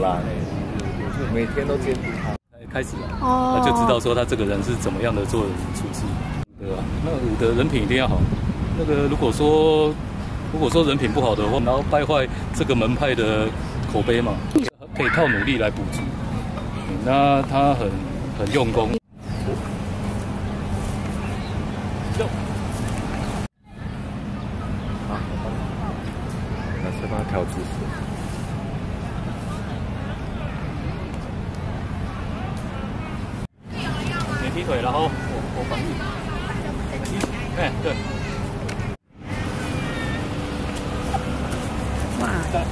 啦，就每天都监督他。 开始了，他就知道说他这个人是怎么样的做处事，对吧？那武的人品一定要好。那个如果说人品不好的话，然后败坏这个门派的口碑嘛，可以靠努力来补足。那他很用功。 好，那再帮他调姿势。 踢腿，然后我防御。哎，对。 哇！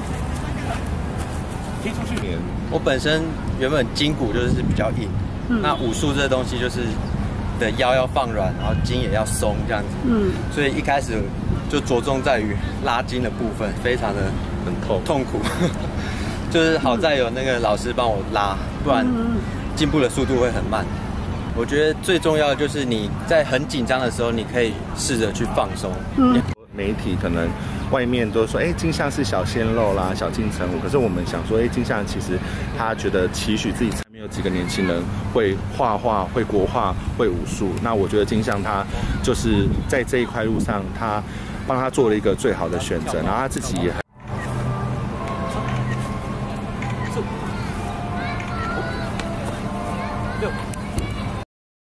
踢出去。 我本身原本筋骨就是比较硬，那武术这东西就是的腰要放软，然后筋也要松这样子。所以一开始就着重在于拉筋的部分，非常的痛苦。就是好在有那个老师帮我拉，不然进步的速度会很慢。我觉得最重要的就是你在很紧张的时候，你可以试着去放松。 媒体可能外面都说，金相是小鲜肉啦，小金城武。可是我们想说，金相其实他觉得期许自己才没有几个年轻人会画画、会国画、会武术。那我觉得金相他就是在这一块路上，他帮他做了一个最好的选择，然后他自己也很。